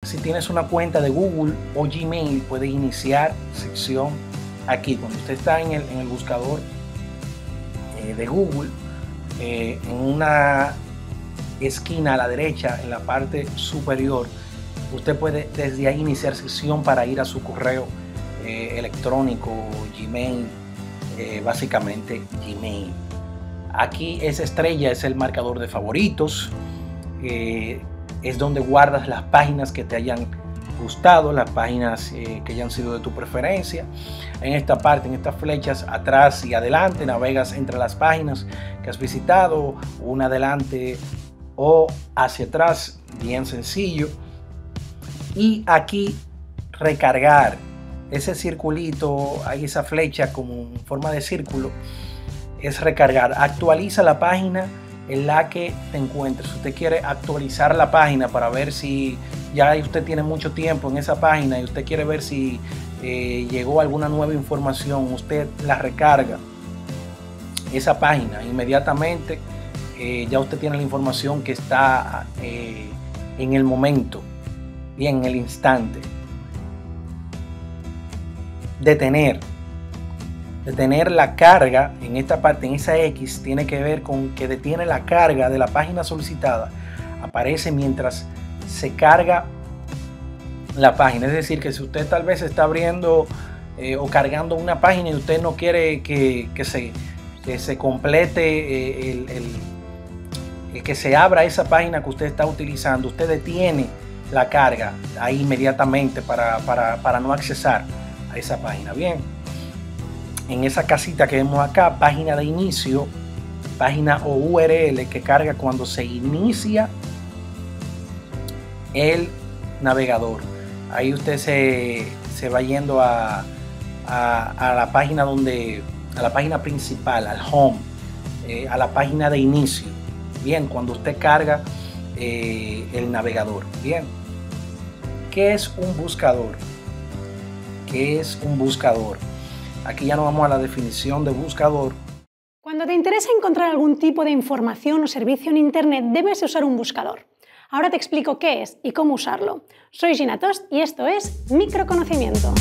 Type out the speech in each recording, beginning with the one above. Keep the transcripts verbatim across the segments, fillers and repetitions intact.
si tienes una cuenta de Google o Gmail, puedes iniciar sección aquí. Cuando usted está en el, en el buscador eh, de Google, eh, en una esquina a la derecha, en la parte superior, usted puede desde ahí iniciar sesión para ir a su correo eh, electrónico, Gmail, eh, básicamente Gmail. Aquí esa estrella es el marcador de favoritos, eh, es donde guardas las páginas que te hayan gustado, las páginas eh, que hayan sido de tu preferencia. En esta parte, en estas flechas atrás y adelante, navegas entre las páginas que has visitado, una adelante o hacia atrás, bien sencillo. Y aquí recargar, ese circulito, hay esa flecha como en forma de círculo, es recargar. Actualiza la página en la que te encuentres. Si usted quiere actualizar la página para ver si ya usted tiene mucho tiempo en esa página y usted quiere ver si eh, llegó alguna nueva información, usted la recarga, esa página inmediatamente. Eh, ya usted tiene la información que está eh, en el momento y en el instante. Detener. Detener la carga en esta parte, en esa X, tiene que ver con que detiene la carga de la página solicitada. Aparece mientras se carga la página. Es decir, que si usted tal vez está abriendo eh, o cargando una página y usted no quiere que, que, se, que se complete eh, el, el, el que se abra esa página que usted está utilizando, usted detiene la carga ahí inmediatamente para, para, para no accesar a esa página. Bien, en esa casita que vemos acá, página de inicio, página o U R L que carga cuando se inicia el navegador. Ahí usted se, se va yendo a, a, a la página donde, a la página principal, al home, eh, a la página de inicio. Bien, cuando usted carga eh, el navegador. Bien, ¿qué es un buscador? ¿Qué es un buscador? Aquí ya nos vamos a la definición de buscador. Cuando te interesa encontrar algún tipo de información o servicio en Internet, debes usar un buscador. Ahora te explico qué es y cómo usarlo. Soy Gina Tost y esto es Microconocimiento.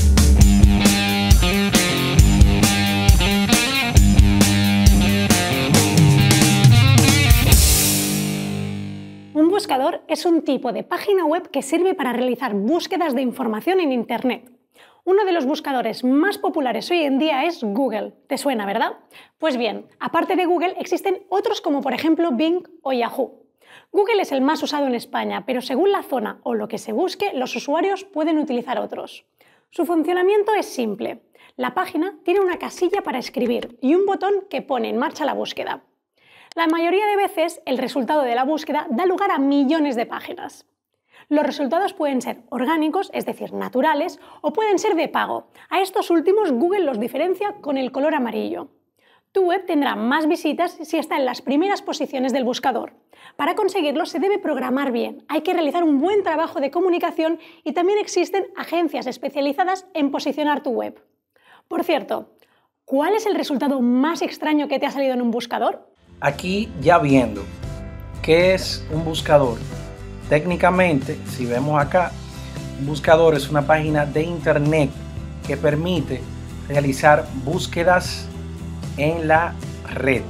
Un buscador es un tipo de página web que sirve para realizar búsquedas de información en Internet. Uno de los buscadores más populares hoy en día es Google. ¿Te suena, verdad? Pues bien, aparte de Google existen otros como por ejemplo Bing o Yahoo. Google es el más usado en España, pero según la zona o lo que se busque, los usuarios pueden utilizar otros. Su funcionamiento es simple. La página tiene una casilla para escribir y un botón que pone en marcha la búsqueda. La mayoría de veces, el resultado de la búsqueda da lugar a millones de páginas. Los resultados pueden ser orgánicos, es decir, naturales, o pueden ser de pago. A estos últimos Google los diferencia con el color amarillo. Tu web tendrá más visitas si está en las primeras posiciones del buscador. Para conseguirlo se debe programar bien, hay que realizar un buen trabajo de comunicación y también existen agencias especializadas en posicionar tu web. Por cierto, ¿cuál es el resultado más extraño que te ha salido en un buscador? Aquí ya viendo qué es un buscador. Técnicamente, si vemos acá, un buscador es una página de Internet que permite realizar búsquedas en la red.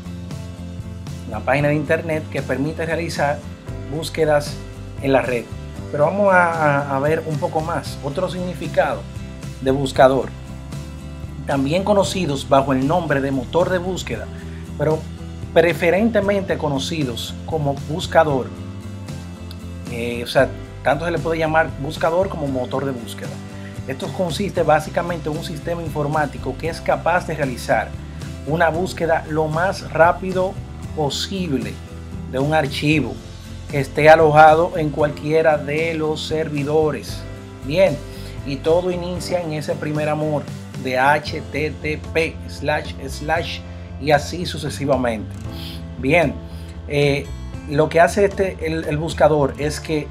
Una página de Internet que permite realizar búsquedas en la red. Pero vamos a, a ver un poco más, otro significado de buscador. También conocidos bajo el nombre de motor de búsqueda, pero preferentemente conocidos como buscador. Eh, o sea, tanto se le puede llamar buscador como motor de búsqueda. Esto consiste básicamente en un sistema informático que es capaz de realizar una búsqueda lo más rápido posible de un archivo que esté alojado en cualquiera de los servidores. Bien, y todo inicia en ese primer amor de H T T P slash slash y así sucesivamente. Bien, eh, lo que hace este, el, el buscador es que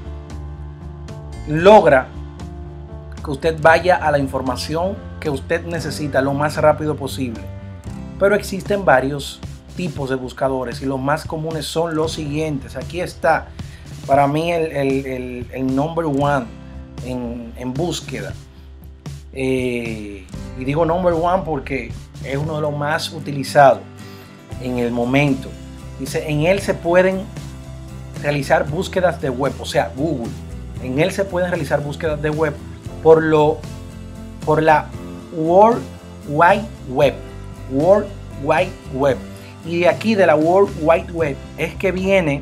logra que usted vaya a la información que usted necesita lo más rápido posible. Pero existen varios tipos de buscadores y los más comunes son los siguientes. Aquí está para mí el, el, el, el number one en, en búsqueda. Eh, y digo number one porque es uno de los más utilizados en el momento. Dice, en él se pueden realizar búsquedas de web, o sea, Google. En él se pueden realizar búsquedas de web por, lo, por la World Wide Web. World Wide Web. Y de aquí de la World Wide Web es que viene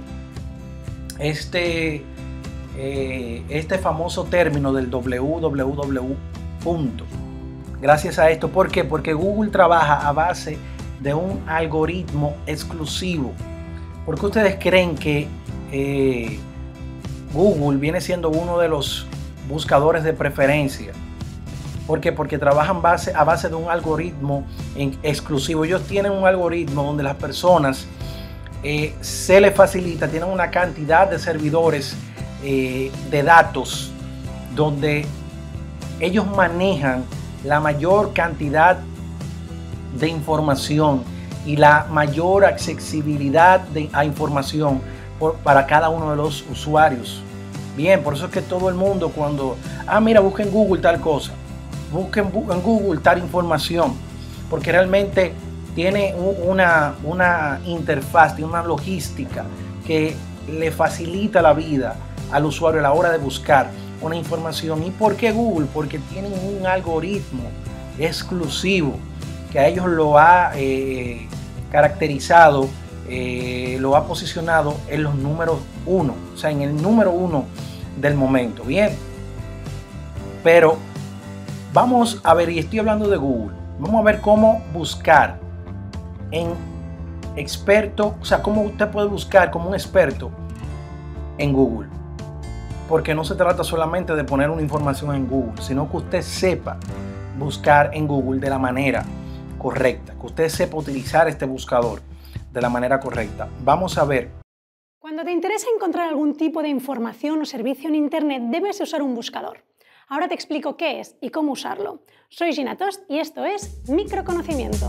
este, eh, este famoso término del doble u doble u doble u. Punto. Gracias a esto. ¿Por qué? Porque Google trabaja a base de un algoritmo exclusivo. ¿Por qué ustedes creen que eh, Google viene siendo uno de los buscadores de preferencia? ¿Por qué? Porque trabajan base, a base de un algoritmo en exclusivo. Ellos tienen un algoritmo donde las personas eh, se les facilita, tienen una cantidad de servidores eh, de datos donde ellos manejan la mayor cantidad de información y la mayor accesibilidad de, a información por, para cada uno de los usuarios. Bien, por eso es que todo el mundo cuando, ah, mira, busquen en Google tal cosa, busquen en Google tal información, porque realmente tiene una, una interfaz, tiene una logística que le facilita la vida al usuario a la hora de buscar una información. ¿Y por qué Google? Porque tienen un algoritmo exclusivo que a ellos lo ha eh, caracterizado, eh, lo ha posicionado en los números uno, o sea, en el número uno del momento. Bien, pero vamos a ver, y estoy hablando de Google, vamos a ver cómo buscar en experto, o sea, cómo usted puede buscar como un experto en Google. Porque no se trata solamente de poner una información en Google, sino que usted sepa buscar en Google de la manera correcta, que usted sepa utilizar este buscador de la manera correcta. Vamos a ver. Cuando te interesa encontrar algún tipo de información o servicio en Internet, debes usar un buscador. Ahora te explico qué es y cómo usarlo. Soy Gina Tost y esto es Microconocimiento.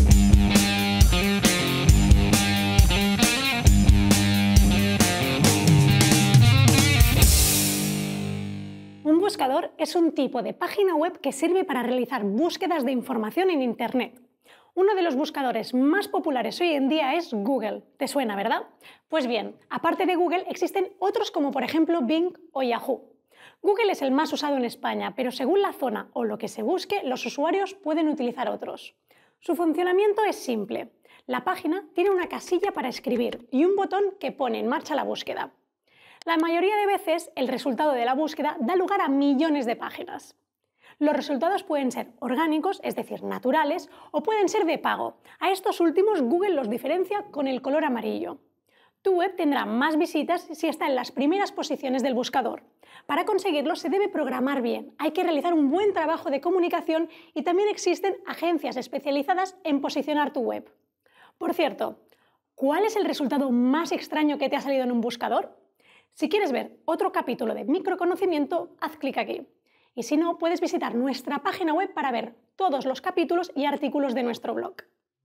Un buscador es un tipo de página web que sirve para realizar búsquedas de información en Internet. Uno de los buscadores más populares hoy en día es Google. ¿Te suena, verdad? Pues bien, aparte de Google existen otros como por ejemplo Bing o Yahoo. Google es el más usado en España, pero según la zona o lo que se busque, los usuarios pueden utilizar otros. Su funcionamiento es simple. La página tiene una casilla para escribir y un botón que pone en marcha la búsqueda. La mayoría de veces, el resultado de la búsqueda da lugar a millones de páginas. Los resultados pueden ser orgánicos, es decir, naturales, o pueden ser de pago. A estos últimos Google los diferencia con el color amarillo. Tu web tendrá más visitas si está en las primeras posiciones del buscador. Para conseguirlo se debe programar bien, hay que realizar un buen trabajo de comunicación y también existen agencias especializadas en posicionar tu web. Por cierto, ¿cuál es el resultado más extraño que te ha salido en un buscador? Si quieres ver otro capítulo de Microconocimiento, haz clic aquí. Y si no, puedes visitar nuestra página web para ver todos los capítulos y artículos de nuestro blog.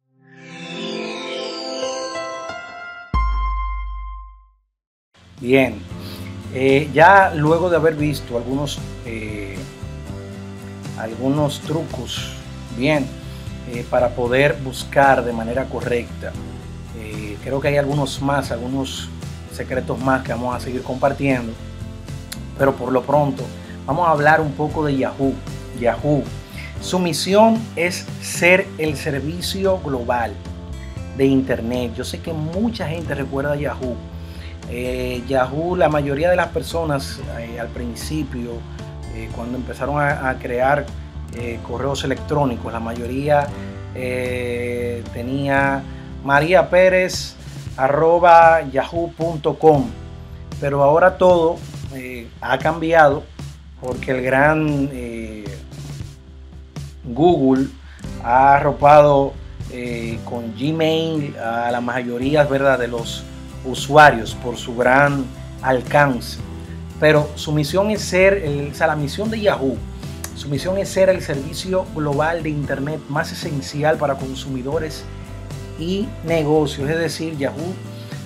Bien, eh, ya luego de haber visto algunos, eh, algunos trucos, bien, eh, para poder buscar de manera correcta, eh, creo que hay algunos más, algunos secretos más que vamos a seguir compartiendo, pero por lo pronto vamos a hablar un poco de Yahoo. Yahoo, su misión es ser el servicio global de Internet. Yo sé que mucha gente recuerda a Yahoo. Eh, Yahoo, la mayoría de las personas eh, al principio, eh, cuando empezaron a, a crear eh, correos electrónicos, la mayoría eh, tenía María Pérez arroba yahoo punto com, pero ahora todo eh, ha cambiado porque el gran eh, Google ha arropado eh, con Gmail a la mayoría, ¿verdad?, de los usuarios por su gran alcance. Pero su misión es ser, el, o sea, la misión de Yahoo, su misión es ser el servicio global de Internet más esencial para consumidores y negocios. Es decir, Yahoo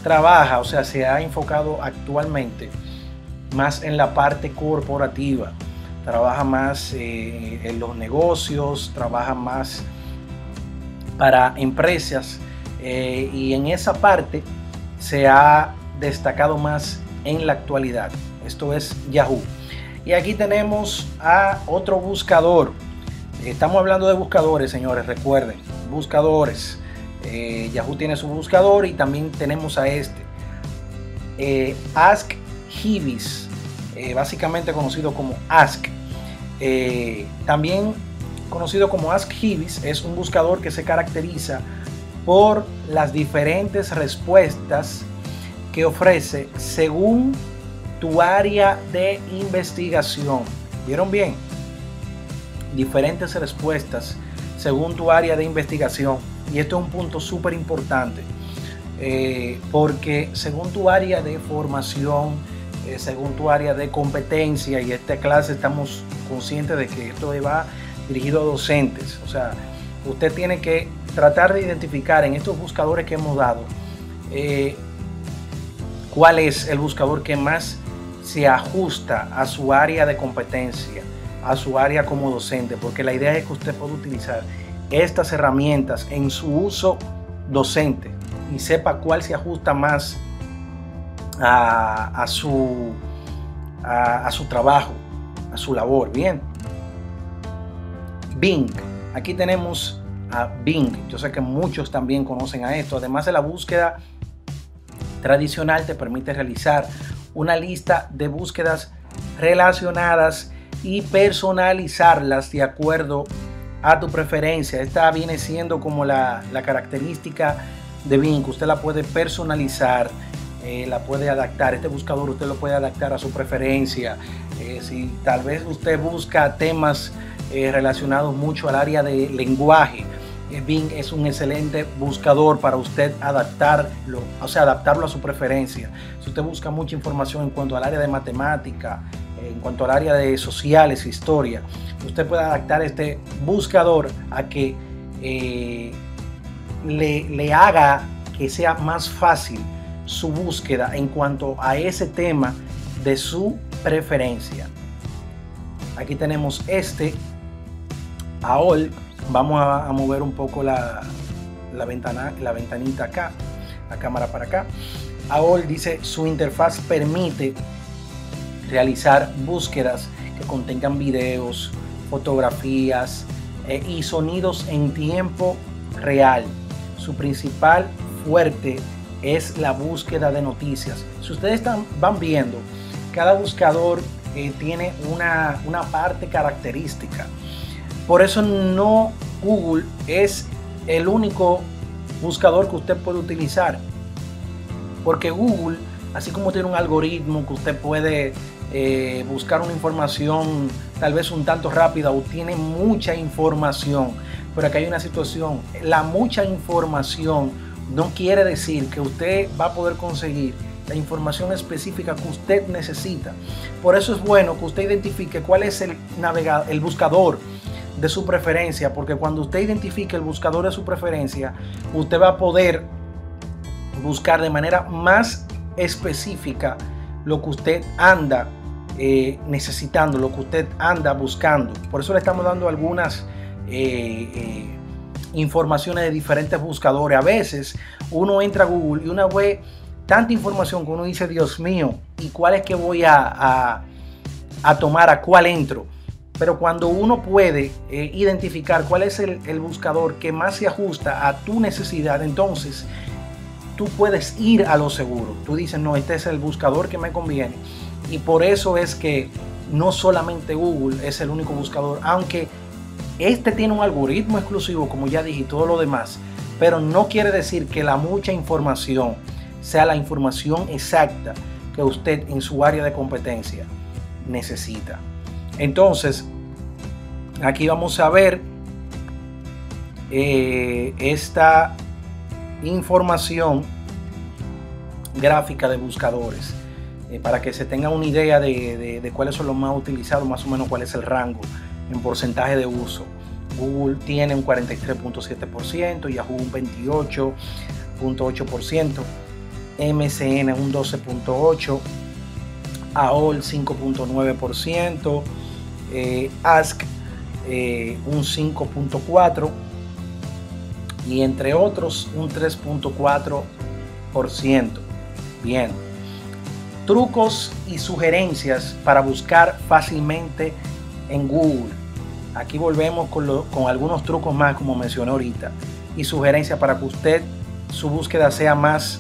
trabaja, o sea, se ha enfocado actualmente más en la parte corporativa, trabaja más eh, en los negocios, trabaja más para empresas eh, y en esa parte se ha destacado más en la actualidad. Esto es Yahoo. Y aquí tenemos a otro buscador. Estamos hablando de buscadores, señores, recuerden, buscadores. Eh, Yahoo tiene su buscador y también tenemos a este. Eh, Ask Jeeves, eh, básicamente conocido como Ask. Eh, también conocido como Ask Jeeves, es un buscador que se caracteriza por las diferentes respuestas que ofrece según tu área de investigación. ¿Vieron bien? Diferentes respuestas según tu área de investigación. Y esto es un punto súper importante, eh, porque según tu área de formación, eh, según tu área de competencia, y esta clase estamos conscientes de que esto va dirigido a docentes, o sea, usted tiene que tratar de identificar en estos buscadores que hemos dado eh, cuál es el buscador que más se ajusta a su área de competencia, a su área como docente, porque la idea es que usted pueda utilizar estas herramientas en su uso docente y sepa cuál se ajusta más a, a, su, a, a su trabajo, a su labor. Bien. Bing. Aquí tenemos a Bing. Yo sé que muchos también conocen a esto. Además de la búsqueda tradicional, te permite realizar una lista de búsquedas relacionadas y personalizarlas de acuerdo a tu preferencia. Esta viene siendo como la, la característica de Bing. Usted la puede personalizar, eh, la puede adaptar. Este buscador usted lo puede adaptar a su preferencia. Eh, si tal vez usted busca temas eh, relacionados mucho al área de lenguaje, eh, Bing es un excelente buscador para usted adaptarlo, o sea, adaptarlo a su preferencia. Si usted busca mucha información en cuanto al área de matemática, en cuanto al área de sociales, historia, usted puede adaptar este buscador a que eh, le, le haga que sea más fácil su búsqueda en cuanto a ese tema de su preferencia. Aquí tenemos este A O L. Vamos a, a mover un poco la, la, ventana, la ventanita acá, la cámara para acá. A O L dice: su interfaz permite realizar búsquedas que contengan videos, fotografías eh, y sonidos en tiempo real. Su principal fuerte es la búsqueda de noticias. Si ustedes están, van viendo, cada buscador eh, tiene una, una parte característica. Por eso no Google es el único buscador que usted puede utilizar. Porque Google, así como tiene un algoritmo que usted puede Eh, buscar una información tal vez un tanto rápida, o tiene mucha información, pero aquí hay una situación: la mucha información no quiere decir que usted va a poder conseguir la información específica que usted necesita. Por eso es bueno que usted identifique cuál es el navegador, el buscador de su preferencia, porque cuando usted identifique el buscador de su preferencia, usted va a poder buscar de manera más específica lo que usted anda eh, necesitando, lo que usted anda buscando. Por eso le estamos dando algunas eh, eh, informaciones de diferentes buscadores. A veces uno entra a Google y uno ve tanta información que uno dice: Dios mío, ¿y cuál es que voy a, a, a tomar? ¿A cuál entro? Pero cuando uno puede eh, identificar cuál es el, el buscador que más se ajusta a tu necesidad, entonces tú puedes ir a lo seguro. Tú dices: no, este es el buscador que me conviene. Y por eso es que no solamente Google es el único buscador, aunque este tiene un algoritmo exclusivo, como ya dije, y todo lo demás, pero no quiere decir que la mucha información sea la información exacta que usted en su área de competencia necesita. Entonces, aquí vamos a ver eh, esta información gráfica de buscadores eh, para que se tenga una idea de, de, de cuáles son los más utilizados, más o menos cuál es el rango en porcentaje de uso. Google tiene un cuarenta y tres punto siete por ciento, Yahoo un veintiocho punto ocho por ciento, M S N un doce punto ocho por ciento, A O L cinco punto nueve por ciento, eh, Ask eh, un cinco punto cuatro y entre otros un tres punto cuatro por ciento. Bien, trucos y sugerencias para buscar fácilmente en Google. Aquí volvemos con, lo, con algunos trucos más, como mencioné ahorita, y sugerencias para que usted su búsqueda sea más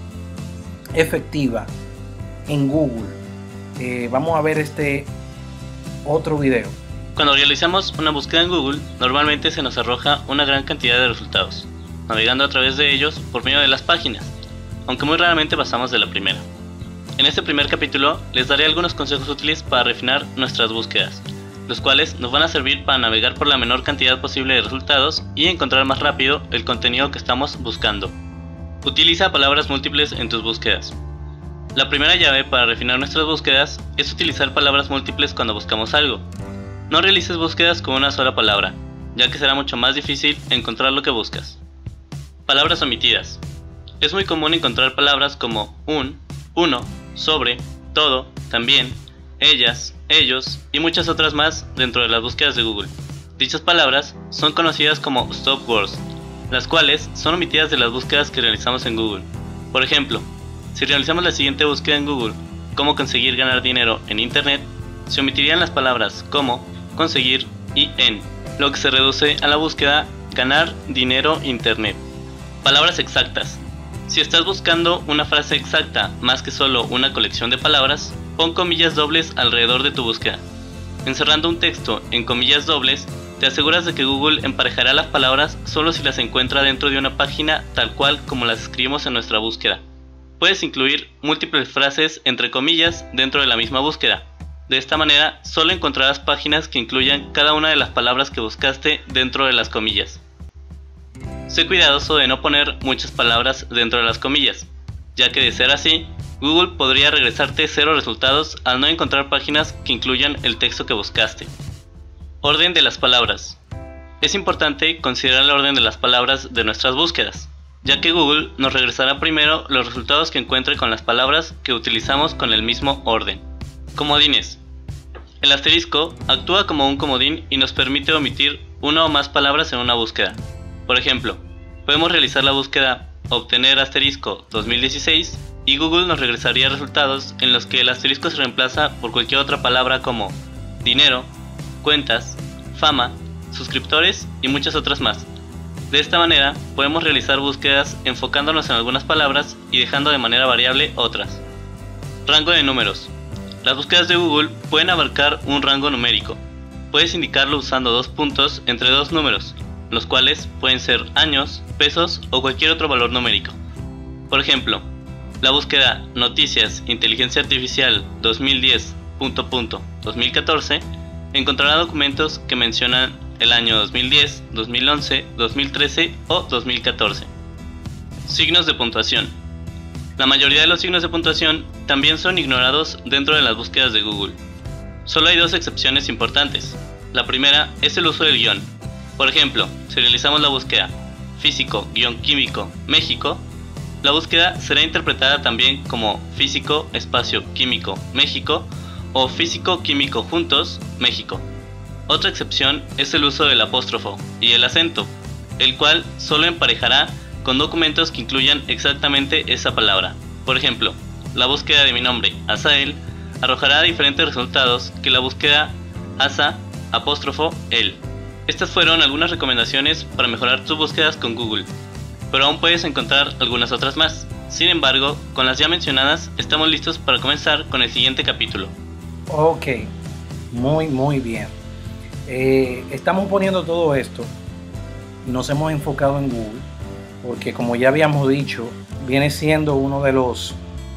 efectiva en Google. Eh, vamos a ver este otro video. Cuando realizamos una búsqueda en Google, normalmente se nos arroja una gran cantidad de resultados, navegando a través de ellos por medio de las páginas, aunque muy raramente pasamos de la primera. En este primer capítulo les daré algunos consejos útiles para refinar nuestras búsquedas, los cuales nos van a servir para navegar por la menor cantidad posible de resultados y encontrar más rápido el contenido que estamos buscando. Utiliza palabras múltiples en tus búsquedas. La primera llave para refinar nuestras búsquedas es utilizar palabras múltiples cuando buscamos algo. No realices búsquedas con una sola palabra, ya que será mucho más difícil encontrar lo que buscas. Palabras omitidas. Es muy común encontrar palabras como un, uno, sobre, todo, también, ellas, ellos y muchas otras más dentro de las búsquedas de Google. Dichas palabras son conocidas como stop words, las cuales son omitidas de las búsquedas que realizamos en Google. Por ejemplo, si realizamos la siguiente búsqueda en Google, cómo conseguir ganar dinero en Internet, se omitirían las palabras como, conseguir y en, lo que se reduce a la búsqueda ganar dinero Internet. Palabras exactas. Si estás buscando una frase exacta más que solo una colección de palabras, pon comillas dobles alrededor de tu búsqueda. Encerrando un texto en comillas dobles, te aseguras de que Google emparejará las palabras solo si las encuentra dentro de una página tal cual como las escribimos en nuestra búsqueda. Puedes incluir múltiples frases entre comillas dentro de la misma búsqueda. De esta manera, solo encontrarás páginas que incluyan cada una de las palabras que buscaste dentro de las comillas. Sé cuidadoso de no poner muchas palabras dentro de las comillas, ya que de ser así, Google podría regresarte cero resultados al no encontrar páginas que incluyan el texto que buscaste. Orden de las palabras. Es importante considerar el orden de las palabras de nuestras búsquedas, ya que Google nos regresará primero los resultados que encuentre con las palabras que utilizamos con el mismo orden. Comodines. El asterisco actúa como un comodín y nos permite omitir una o más palabras en una búsqueda. Por ejemplo, podemos realizar la búsqueda obtener asterisco dos mil dieciséis y Google nos regresaría resultados en los que el asterisco se reemplaza por cualquier otra palabra como dinero, cuentas, fama, suscriptores y muchas otras más. De esta manera podemos realizar búsquedas enfocándonos en algunas palabras y dejando de manera variable otras. Rango de números. Las búsquedas de Google pueden abarcar un rango numérico. Puedes indicarlo usando dos puntos entre dos números, los cuales pueden ser años, pesos o cualquier otro valor numérico. Por ejemplo, la búsqueda Noticias Inteligencia Artificial dos mil diez punto punto dos mil catorce encontrará documentos que mencionan el año dos mil diez, dos mil once, dos mil trece o dos mil catorce. Signos de puntuación. La mayoría de los signos de puntuación también son ignorados dentro de las búsquedas de Google. Solo hay dos excepciones importantes. La primera es el uso del guión. Por ejemplo, si realizamos la búsqueda físico-químico México, la búsqueda será interpretada también como físico espacio químico México o físico-químico juntos México. Otra excepción es el uso del apóstrofo y el acento, el cual solo emparejará con documentos que incluyan exactamente esa palabra. Por ejemplo, la búsqueda de mi nombre, Asael, arrojará diferentes resultados que la búsqueda Asa, apóstrofo, él. Estas fueron algunas recomendaciones para mejorar tus búsquedas con Google, pero aún puedes encontrar algunas otras más. Sin embargo, con las ya mencionadas, estamos listos para comenzar con el siguiente capítulo. Ok, muy muy bien. Eh, estamos poniendo todo esto, nos hemos enfocado en Google, porque como ya habíamos dicho, viene siendo uno de los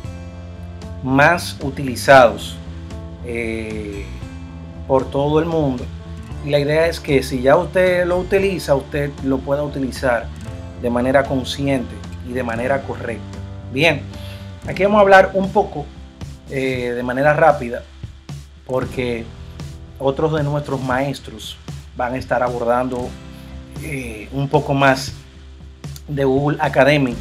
más utilizados eh, por todo el mundo. Y la idea es que si ya usted lo utiliza, usted lo pueda utilizar de manera consciente y de manera correcta. Bien, aquí vamos a hablar un poco eh, de manera rápida, porque otros de nuestros maestros van a estar abordando eh, un poco más de Google Academic.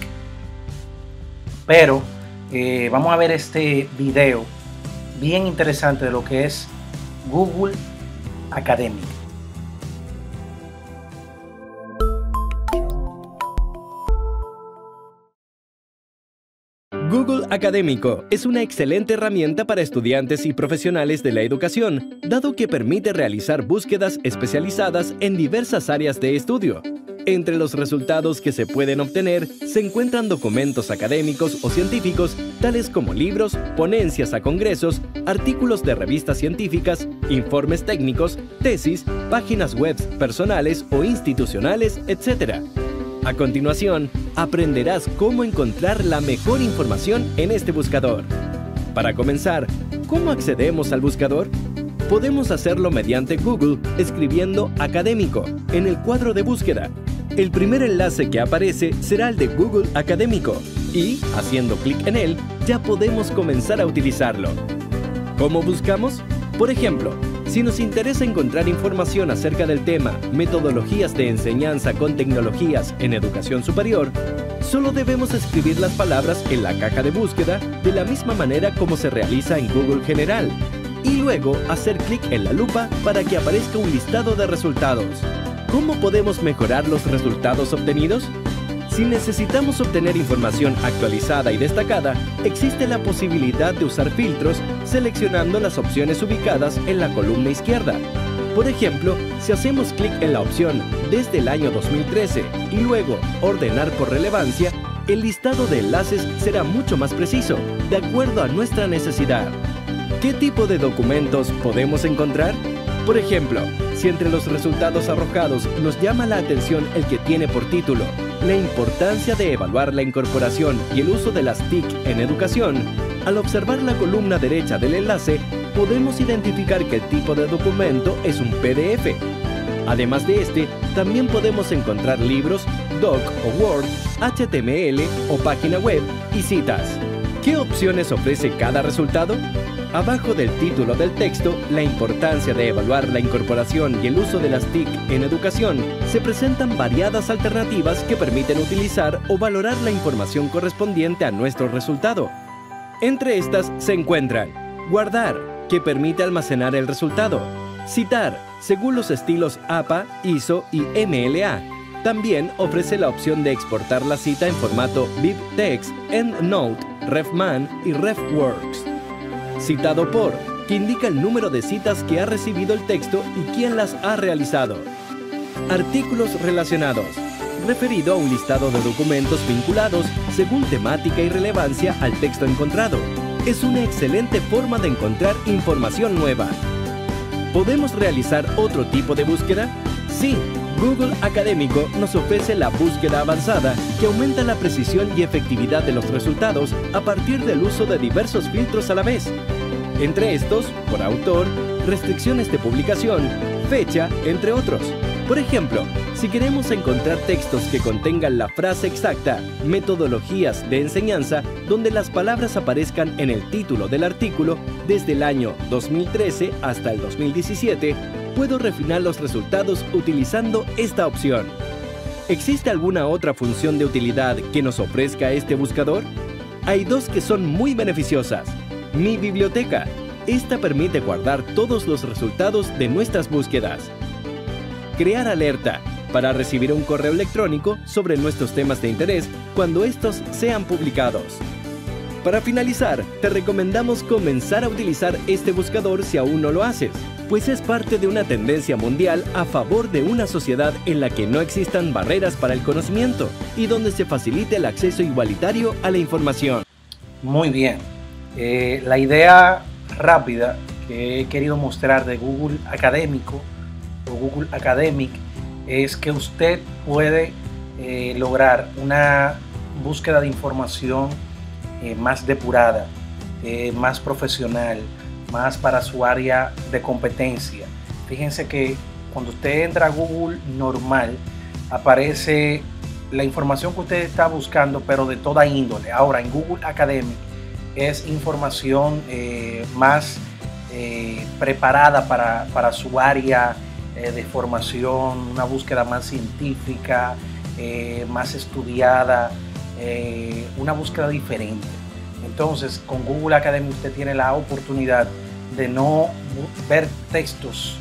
Pero eh, vamos a ver este video bien interesante de lo que es Google Academic. Google Académico es una excelente herramienta para estudiantes y profesionales de la educación, dado que permite realizar búsquedas especializadas en diversas áreas de estudio. Entre los resultados que se pueden obtener se encuentran documentos académicos o científicos, tales como libros, ponencias a congresos, artículos de revistas científicas, informes técnicos, tesis, páginas web personales o institucionales, etcétera. A continuación, aprenderás cómo encontrar la mejor información en este buscador. Para comenzar, ¿cómo accedemos al buscador? Podemos hacerlo mediante Google escribiendo Académico en el cuadro de búsqueda. El primer enlace que aparece será el de Google Académico y, haciendo clic en él, ya podemos comenzar a utilizarlo. ¿Cómo buscamos? Por ejemplo, si nos interesa encontrar información acerca del tema metodologías de enseñanza con tecnologías en educación superior, solo debemos escribir las palabras en la caja de búsqueda de la misma manera como se realiza en Google General y luego hacer clic en la lupa para que aparezca un listado de resultados. ¿Cómo podemos mejorar los resultados obtenidos? Si necesitamos obtener información actualizada y destacada, existe la posibilidad de usar filtros seleccionando las opciones ubicadas en la columna izquierda. Por ejemplo, si hacemos clic en la opción desde el año dos mil trece y luego ordenar por relevancia, el listado de enlaces será mucho más preciso, de acuerdo a nuestra necesidad. ¿Qué tipo de documentos podemos encontrar? Por ejemplo, si entre los resultados arrojados nos llama la atención el que tiene por título la importancia de evaluar la incorporación y el uso de las T I C en educación, al observar la columna derecha del enlace, podemos identificar que el tipo de documento es un P D F. Además de este, también podemos encontrar libros, doc o Word, H T M L o página web y citas. ¿Qué opciones ofrece cada resultado? Abajo del título del texto, la importancia de evaluar la incorporación y el uso de las T I C en educación, se presentan variadas alternativas que permiten utilizar o valorar la información correspondiente a nuestro resultado. Entre estas se encuentran Guardar, que permite almacenar el resultado. Citar, según los estilos A P A, I S O y M L A. También ofrece la opción de exportar la cita en formato BibTeX, EndNote, RefMan y RefWorks. Citado por, que indica el número de citas que ha recibido el texto y quién las ha realizado. Artículos relacionados, referido a un listado de documentos vinculados según temática y relevancia al texto encontrado. Es una excelente forma de encontrar información nueva. ¿Podemos realizar otro tipo de búsqueda? Sí, Google Académico nos ofrece la búsqueda avanzada que aumenta la precisión y efectividad de los resultados a partir del uso de diversos filtros a la vez. Entre estos, por autor, restricciones de publicación, fecha, entre otros. Por ejemplo, si queremos encontrar textos que contengan la frase exacta, metodologías de enseñanza, donde las palabras aparezcan en el título del artículo, desde el año dos mil trece hasta el dos mil diecisiete, puedo refinar los resultados utilizando esta opción. ¿Existe alguna otra función de utilidad que nos ofrezca este buscador? Hay dos que son muy beneficiosas. Mi biblioteca. Esta permite guardar todos los resultados de nuestras búsquedas. Crear alerta, para recibir un correo electrónico sobre nuestros temas de interés cuando estos sean publicados. Para finalizar, te recomendamos comenzar a utilizar este buscador si aún no lo haces, pues es parte de una tendencia mundial a favor de una sociedad en la que no existan barreras para el conocimiento y donde se facilite el acceso igualitario a la información. Muy bien. Eh, la idea rápida que he querido mostrar de Google Académico o Google Academic es que usted puede eh, lograr una búsqueda de información eh, más depurada, eh, más profesional, más para su área de competencia. Fíjense que cuando usted entra a Google normal, aparece la información que usted está buscando, pero de toda índole. Ahora, en Google Academic es información eh, más eh, preparada para, para su área eh, de formación, una búsqueda más científica, eh, más estudiada, eh, una búsqueda diferente. Entonces, con Google Academic usted tiene la oportunidad de no ver textos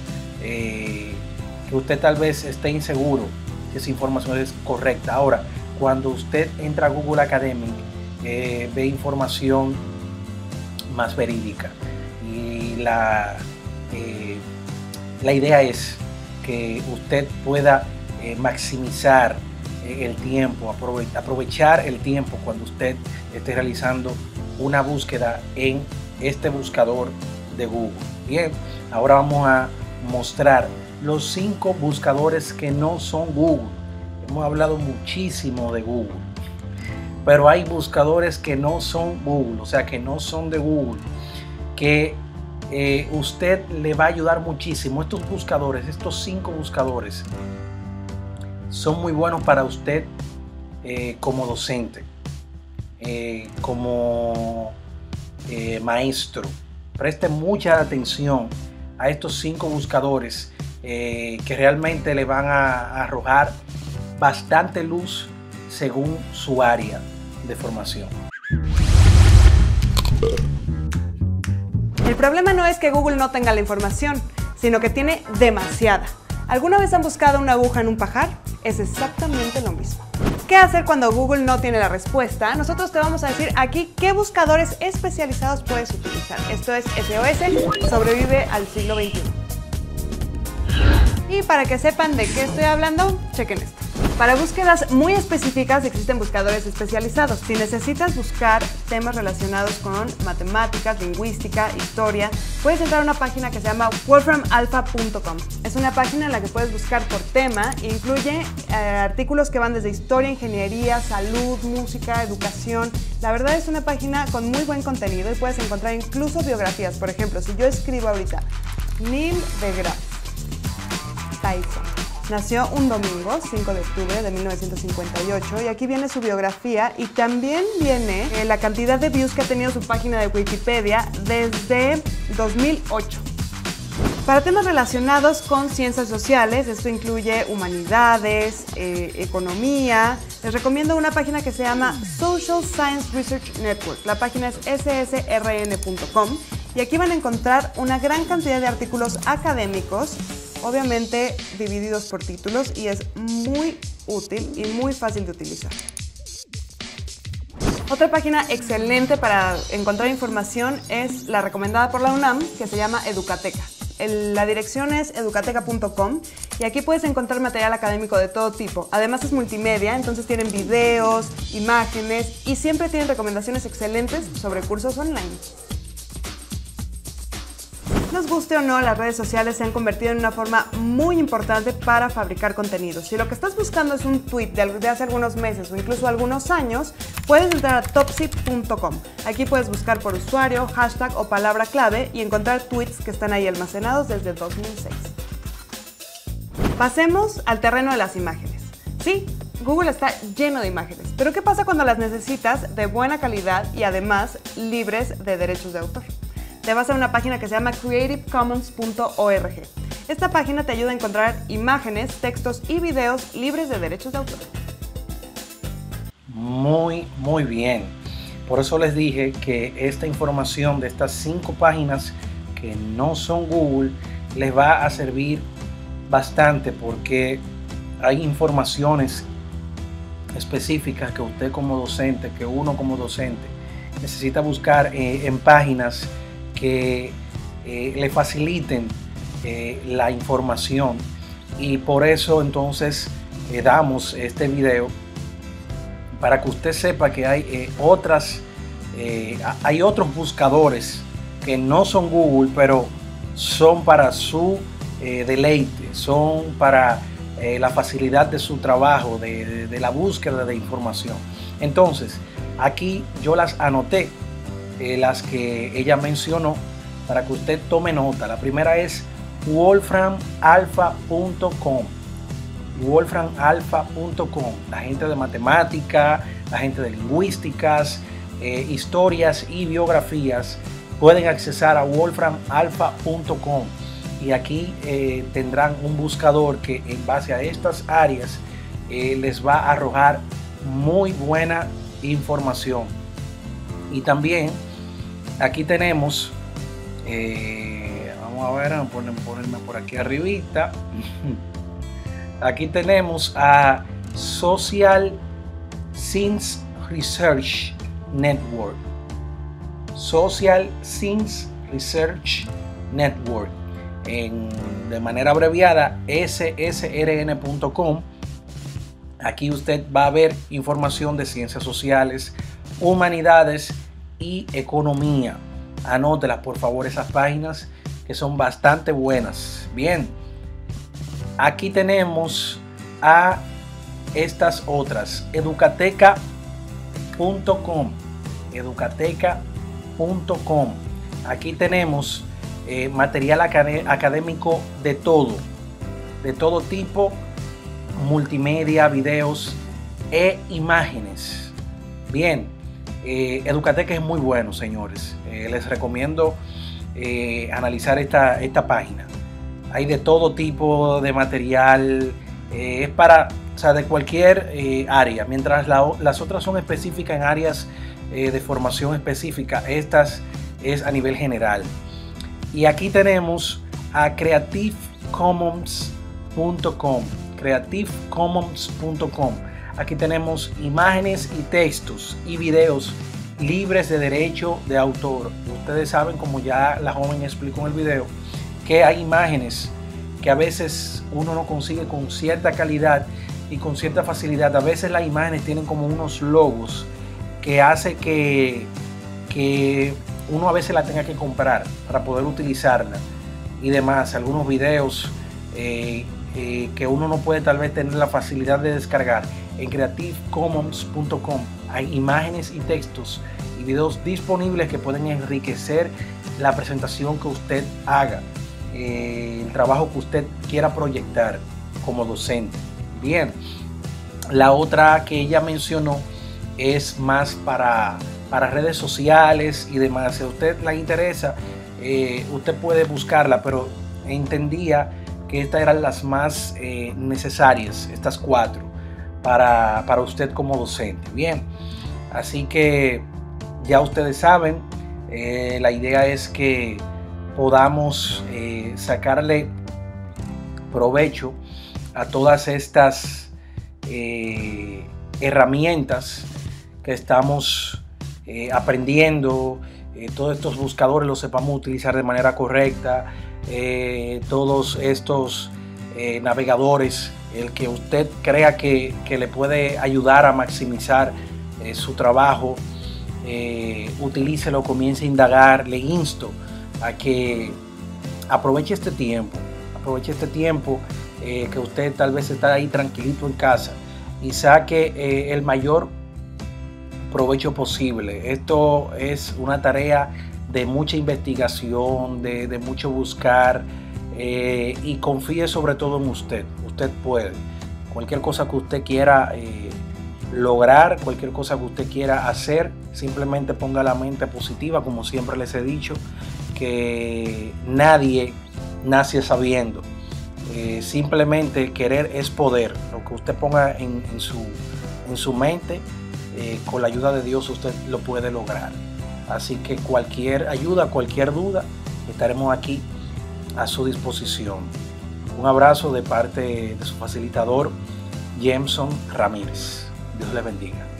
eh, que usted tal vez esté inseguro que esa información es correcta. Ahora, cuando usted entra a Google Academic, eh, ve información más verídica y la, eh, la idea es que usted pueda eh, maximizar eh, el tiempo, aprove aprovechar el tiempo cuando usted esté realizando una búsqueda en este buscador de Google. Bien, ahora vamos a mostrar los cinco buscadores que no son Google. Hemos hablado muchísimo de Google, pero hay buscadores que no son Google, o sea, que no son de Google, que eh, usted le va a ayudar muchísimo. Estos buscadores, estos cinco buscadores, son muy buenos para usted eh, como docente, eh, como eh, maestro. Preste mucha atención a estos cinco buscadores eh, que realmente le van a, a arrojar bastante luz según su área de formación. El problema no es que Google no tenga la información, sino que tiene demasiada. ¿Alguna vez han buscado una aguja en un pajar? Es exactamente lo mismo. ¿Qué hacer cuando Google no tiene la respuesta? Nosotros te vamos a decir aquí qué buscadores especializados puedes utilizar. Esto es S O S, sobrevive al siglo veintiuno. Y para que sepan de qué estoy hablando, chequen esto. Para búsquedas muy específicas existen buscadores especializados. Si necesitas buscar temas relacionados con matemáticas, lingüística, historia, puedes entrar a una página que se llama wolfram alpha punto com. Es una página en la que puedes buscar por tema e incluye eh, artículos que van desde historia, ingeniería, salud, música, educación. La verdad es una página con muy buen contenido y puedes encontrar incluso biografías. Por ejemplo, si yo escribo ahorita Neil deGrasse Tyson. Nació un domingo, cinco de octubre de mil novecientos cincuenta y ocho, y aquí viene su biografía y también viene eh, la cantidad de views que ha tenido su página de Wikipedia desde dos mil ocho. Para temas relacionados con ciencias sociales, esto incluye humanidades, eh, economía, les recomiendo una página que se llama Social Science Research Network. La página es s s r n punto com y aquí van a encontrar una gran cantidad de artículos académicos, obviamente divididos por títulos, y es muy útil y muy fácil de utilizar. Otra página excelente para encontrar información es la recomendada por la UNAM, que se llama Educateca. El, la dirección es educateca punto com y aquí puedes encontrar material académico de todo tipo. Además es multimedia, entonces tienen videos, imágenes y siempre tienen recomendaciones excelentes sobre cursos online. Nos guste o no, las redes sociales se han convertido en una forma muy importante para fabricar contenido. Si lo que estás buscando es un tweet de, de hace algunos meses o incluso algunos años, puedes entrar a topsy punto com. Aquí puedes buscar por usuario, hashtag o palabra clave y encontrar tweets que están ahí almacenados desde dos mil seis. Pasemos al terreno de las imágenes. Sí, Google está lleno de imágenes, pero ¿qué pasa cuando las necesitas de buena calidad y además libres de derechos de autor? Te vas a una página que se llama creative commons punto org. Esta página te ayuda a encontrar imágenes, textos y videos libres de derechos de autor. Muy, muy bien. Por eso les dije que esta información de estas cinco páginas que no son Google les va a servir bastante, porque hay informaciones específicas que usted como docente, que uno como docente necesita buscar eh, en páginas que eh, le faciliten eh, la información, y por eso entonces eh, damos este video para que usted sepa que hay eh, otras eh, hay otros buscadores que no son Google, pero son para su eh, deleite, son para eh, la facilidad de su trabajo, de, de, de la búsqueda de información. Entonces aquí yo las anoté, Eh, las que ella mencionó, para que usted tome nota. La primera es wolfram alpha punto com. wolfram alpha punto com. La gente de matemática, la gente de lingüísticas, eh, historias y biografías pueden accesar a wolfram alpha punto com y aquí eh, tendrán un buscador que en base a estas áreas eh, les va a arrojar muy buena información. Y también aquí tenemos, eh, Vamos a ver, vamos a poner, ponerme por aquí arribita. Aquí tenemos a Social Science Research Network. Social Science Research Network. En, de manera abreviada, S S R N punto com. Aquí usted va a ver información de ciencias sociales, humanidades y economía. Anótelas por favor esas páginas que son bastante buenas. Bien, aquí tenemos a estas otras, educateca punto com, educateca punto com. Aquí tenemos eh, material acad- académico de todo, de todo tipo, multimedia, videos e imágenes. Bien, eh, Educateca es muy bueno, señores. Eh, les recomiendo eh, analizar esta, esta página. Hay de todo tipo de material, eh, es para, o sea, de cualquier eh, área, mientras la, las otras son específicas en áreas eh, de formación específica, estas es a nivel general. Y aquí tenemos a creative commons punto com, creative commons punto com. Aquí tenemos imágenes y textos y videos libres de derecho de autor. Ustedes saben, como ya la joven explicó en el video, que hay imágenes que a veces uno no consigue con cierta calidad y con cierta facilidad. A veces las imágenes tienen como unos logos que hace que, que uno a veces la tenga que comprar para poder utilizarla y demás. Algunos videos eh, eh, que uno no puede tal vez tener la facilidad de descargar. En creative commons punto com hay imágenes y textos y videos disponibles que pueden enriquecer la presentación que usted haga, eh, el trabajo que usted quiera proyectar como docente. Bien, la otra que ella mencionó es más para, para redes sociales y demás. Si a usted le interesa, eh, usted puede buscarla, pero entendía que estas eran las más eh, necesarias, estas cuatro. Para, para usted como docente. Bien, así que ya ustedes saben, eh, la idea es que podamos eh, sacarle provecho a todas estas eh, herramientas que estamos eh, aprendiendo, eh, todos estos buscadores los sepamos utilizar de manera correcta, eh, todos estos eh, navegadores, el que usted crea que, que le puede ayudar a maximizar eh, su trabajo, eh, utilícelo, comience a indagar. Le insto a que aproveche este tiempo, aproveche este tiempo eh, que usted tal vez está ahí tranquilito en casa y saque eh, el mayor provecho posible. Esto es una tarea de mucha investigación, de, de mucho buscar. Eh, y confíe sobre todo en usted. Usted puede. Cualquier cosa que usted quiera eh, lograr, cualquier cosa que usted quiera hacer, simplemente ponga la mente positiva, como siempre les he dicho, que nadie nace sabiendo. Eh, simplemente querer es poder. Lo que usted ponga en, en, su, en su mente, eh, con la ayuda de Dios usted lo puede lograr. Así que cualquier ayuda, cualquier duda, estaremos aquí a su disposición. Un abrazo de parte de su facilitador, Jameson Ramírez. Dios les bendiga.